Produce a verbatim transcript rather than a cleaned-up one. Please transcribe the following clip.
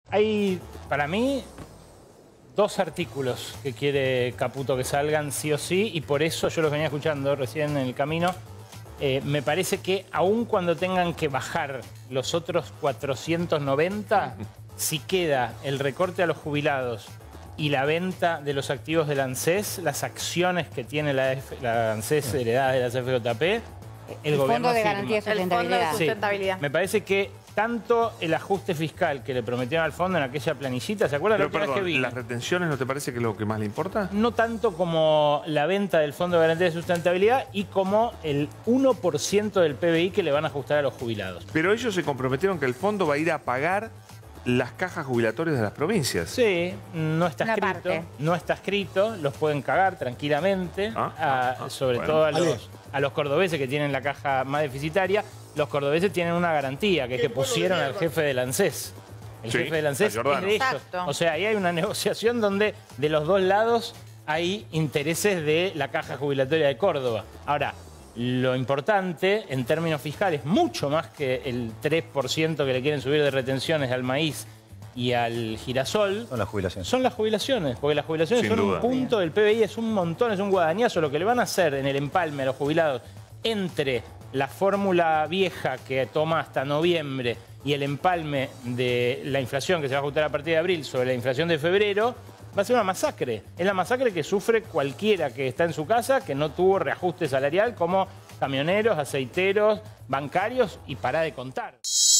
Hay, para mí, dos artículos que quiere Caputo que salgan sí o sí, y por eso yo los venía escuchando recién en el camino. Eh, me parece que aun cuando tengan que bajar los otros cuatrocientos noventa, si queda el recorte a los jubilados y la venta de los activos del ANSES, las acciones que tiene la, F, la ANSES heredadas de la C F J P, el, el gobierno Fondo de firma. Garantía de Sustentabilidad. El Fondo de Sustentabilidad. Sí, me parece que tanto el ajuste fiscal que le prometieron al fondo en aquella planillita, ¿se acuerdan? Pero la última perdón, vez que vi? ¿las retenciones no te parece que es lo que más le importa? No tanto como la venta del Fondo de Garantía de Sustentabilidad y como el uno por ciento del P B I que le van a ajustar a los jubilados. Pero ellos se comprometieron que el fondo va a ir a pagar las cajas jubilatorias de las provincias. Sí, no está Una escrito, parte. no está escrito, los pueden cagar tranquilamente, Ah, a- ah, ah, sobre bueno. todo a Ale. los, a los cordobeses que tienen la caja más deficitaria. Los cordobeses tienen una garantía, que es que pusieron al jefe del ANSES. El Sí, jefe del ANSES a es Giordano. de ellos. Exacto. O sea, ahí hay una negociación donde de los dos lados hay intereses de la caja jubilatoria de Córdoba. Ahora, lo importante en términos fiscales, mucho más que el tres por ciento que le quieren subir de retenciones al maíz y al girasol, Son las jubilaciones. son las jubilaciones, porque las jubilaciones Sin son duda. un punto del P B I, es un montón, es un guadañazo. Lo que le van a hacer en el empalme a los jubilados entre la fórmula vieja que toma hasta noviembre y el empalme de la inflación que se va a ajustar a partir de abril sobre la inflación de febrero, va a ser una masacre. Es la masacre que sufre cualquiera que está en su casa, que no tuvo reajuste salarial, como camioneros, aceiteros, bancarios, y para de contar.